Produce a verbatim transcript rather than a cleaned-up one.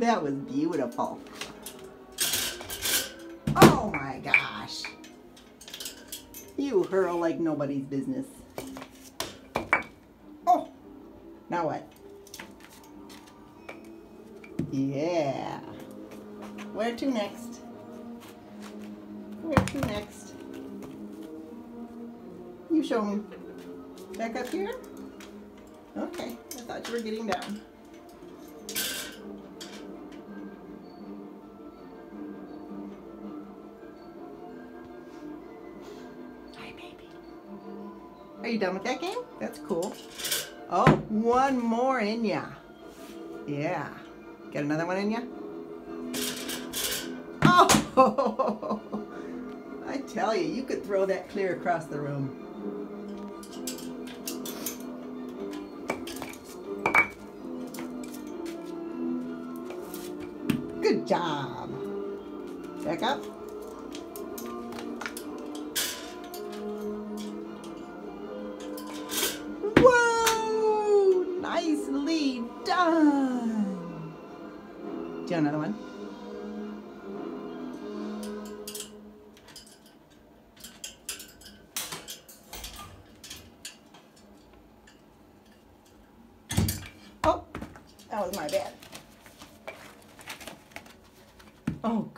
That was beautiful. Oh my gosh. You hurl like nobody's business. Oh, now what? Yeah. Where to next? Where to next? You show me. Back up here? Okay, I thought you were getting down. Hi, baby. Are you done with that game? That's cool. Oh, one more in ya. Yeah. Got another one in ya? Oh! I tell you, you could throw that clear across the room. Good job. Back up. Whoa! Nicely done. Do another one. Oh, that was my bad. Oh